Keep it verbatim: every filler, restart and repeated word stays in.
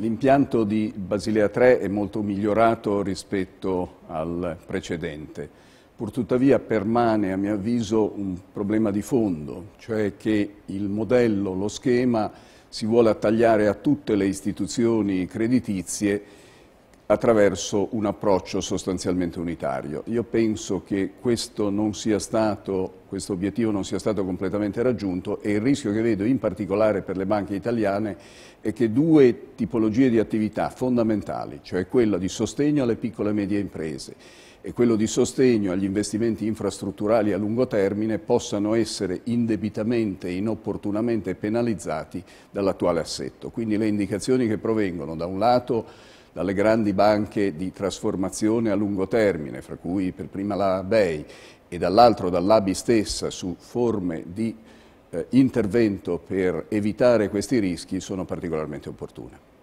L'impianto di Basilea tre è molto migliorato rispetto al precedente. Purtuttavia permane, a mio avviso, un problema di fondo, cioè che il modello, lo schema, si vuole attagliare a tutte le istituzioni creditizie attraverso un approccio sostanzialmente unitario. Io penso che questo non sia stato, questo obiettivo non sia stato completamente raggiunto e il rischio che vedo in particolare per le banche italiane è che due tipologie di attività fondamentali, cioè quella di sostegno alle piccole e medie imprese e quello di sostegno agli investimenti infrastrutturali a lungo termine, possano essere indebitamente e inopportunamente penalizzati dall'attuale assetto. Quindi le indicazioni che provengono da un lato dalle grandi banche di trasformazione a lungo termine, fra cui per prima la B E I, e dall'altro dall'A B I stessa su forme di eh, intervento per evitare questi rischi, sono particolarmente opportune.